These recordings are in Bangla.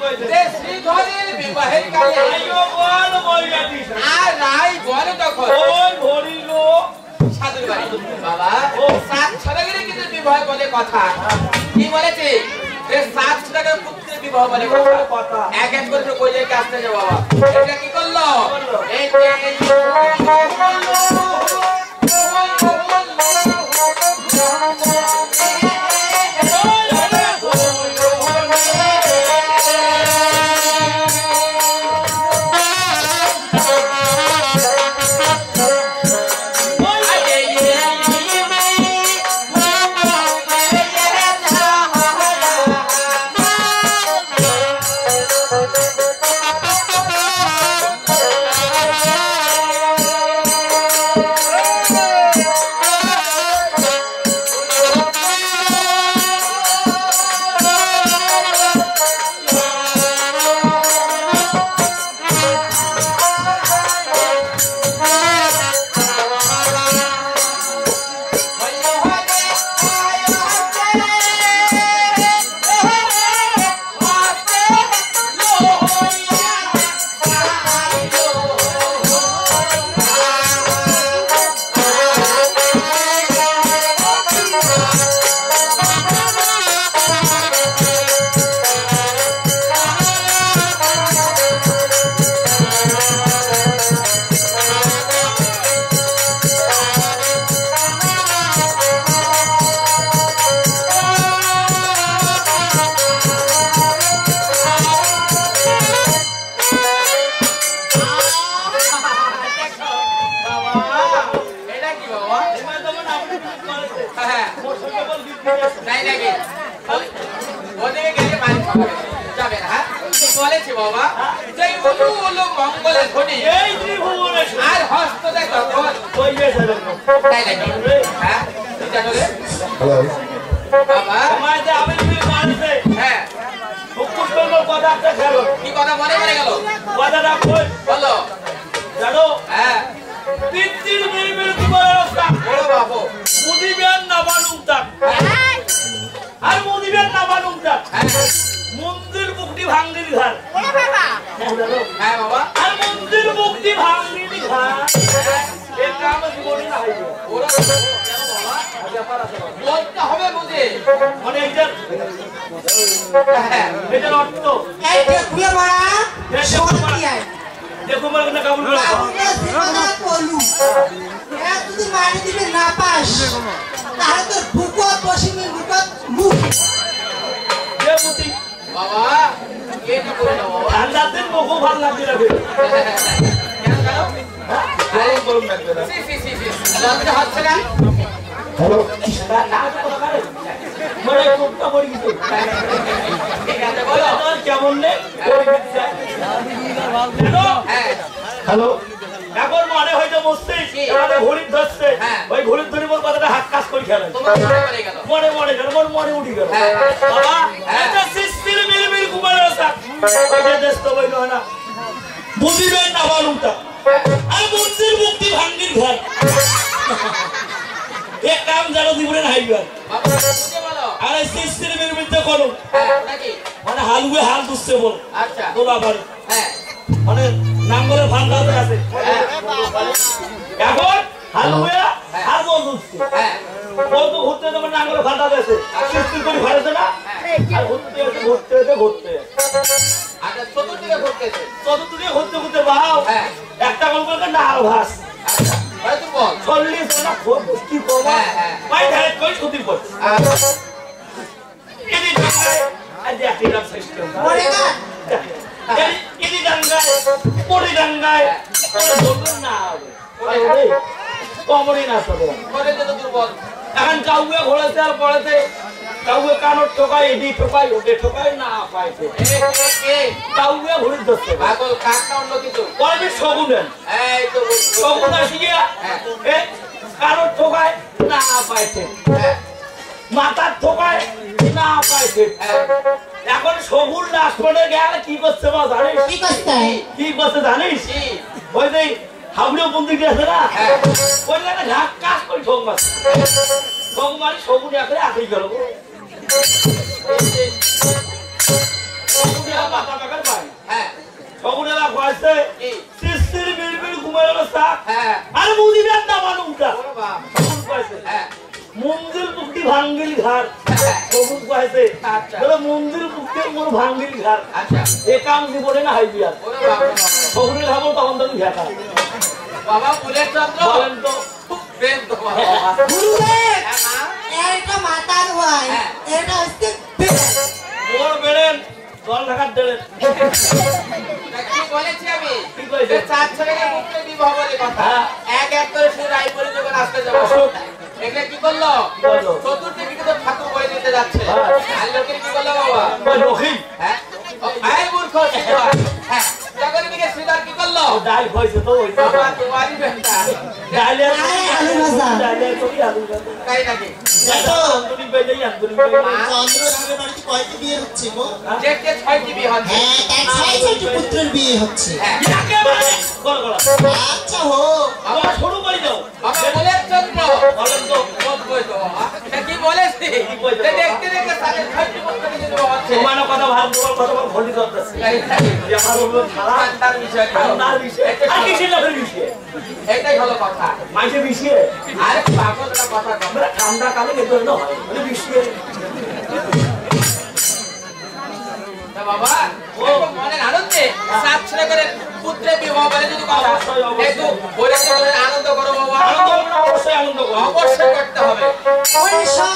কইছে তে শ্রীধরের বিবাহের কালে আইও বল বইয়া দিছ আর রাই বলে তখন ওই ভরিল সাধুর বাড়ি বাবা ও সাত সদাগরে কিন্তু বিবাহ বলে কথা কি বলেছে এ সাত সদাগর পুত্রের বিবাহ বলে কথা এক এক করে কই যায় কাছে যাও বাবা এটা কি করলো এই মাথা টাকার ভাই হ্যাঁ সগুনেরা কইছে সিস্তির বিলবিল ঘুমের অবস্থা হ্যাঁ আর মুদিবেন না মানুষটা ওরে বাপ সগুন কইছে হ্যাঁ মন্দির পুক্তি ভাঙ্গিল ঘর সগুন কইছে আচ্ছা বলে মন্দির পুক্তি মোর ভাঙ্গিল ঘর আচ্ছা এ কাম জীবনে না হাইবিয়া ওরে বাপ সগুনের খাবো তখন তুমি ঘেটা বাবা বুলেট চন্দ্র বলেন তো খুব প্রেম তো বাবা গুরুদেব হ্যাঁ এটা মাতার হয় এটা হচ্ছে মোর বেড়েন দল ঢাকার দেড়েন কি বলেছি আমি কি কইছে? যে চার ছেলেকে মুক্তি বিবাহ বলে কথা হ্যাঁ। এক এক করে শুনে আইপরি যখন আসতে যাবো এগুলো কি করলো কি করলো? চতুর্দিকে কিন্তু ঠাকুর বই দিতে যাচ্ছে হ্যাঁ। আর লোকের কি করলো বাবা কই লক্ষ্মী হ্যাঁ আয় মূর্খ শ্রীধর হ্যাঁ তখন দিকে শ্রীধর কি করলো ডাল হইছে তো হইছে বাবা তোমারই বেটা ডালে আলু ভাজা। ডালে কই আলু ভাজা তাই নাকি আন্দুরি বেজে আন্দুরি বেজে চন্দ্রধামের বাড়িতে কয়টি বিয়ে হচ্ছে গো? দেখতে 6টি বিয়ে হচ্ছে হ্যাঁ তার 6টি পুত্রের বিয়ে হচ্ছে। হ্যাঁ ইয়াকে মানে গড় গড়া আচ্ছা হোক। বাবা শুরু করে দাও বাবা বলে চন্দ্র বলেন তো কোন কই তো বাবা এটা কি বলেছি কইতো যে দেখতে দেখতে তাদের 6টি পুত্র কিছু বিবাহ হচ্ছে তোমার কথা ভাব তোমার কথা বল ঘটি করতেছে তাই নাকি? যে আমার উপর খারাপ ঠান্ডার বিষয় ঠান্ডার বিষয় আর কিসের লাভের বিষয় এটাই হলো কথা মাঝে বিষয় আরে পাগল একটা কথা কম আমরা ঠান্ডা কালে কিন্তু না হয় মানে বিষয় তা বাবা ও মনের আনন্দে সাত ছেলে করে পুত্রের বিবাহ বলে যদি কথা একটু বলে তোমরা আনন্দ করো বাবা আনন্দ আমরা অবশ্যই আনন্দ করব অবশ্যই করতে হবে ওই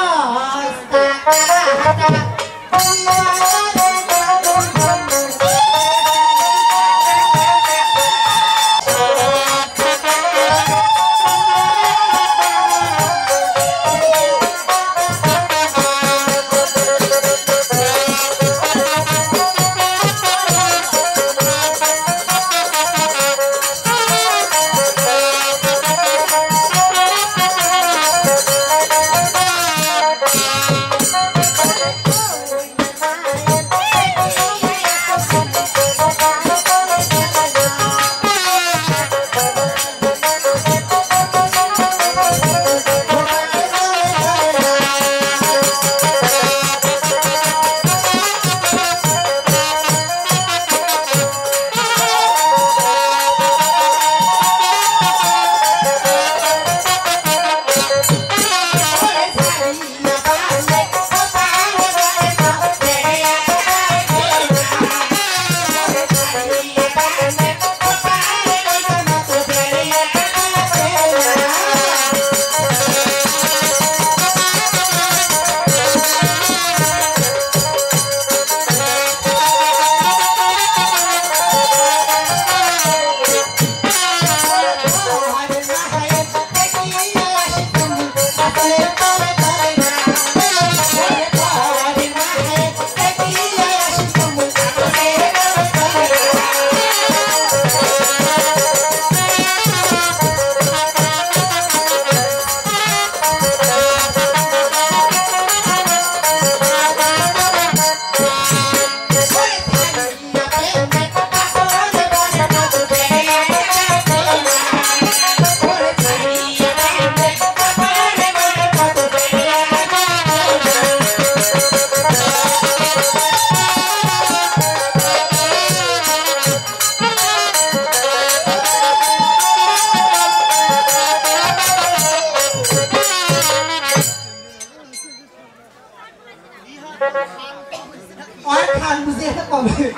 और खान मुझे तो कभी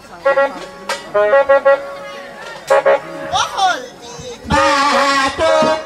बातों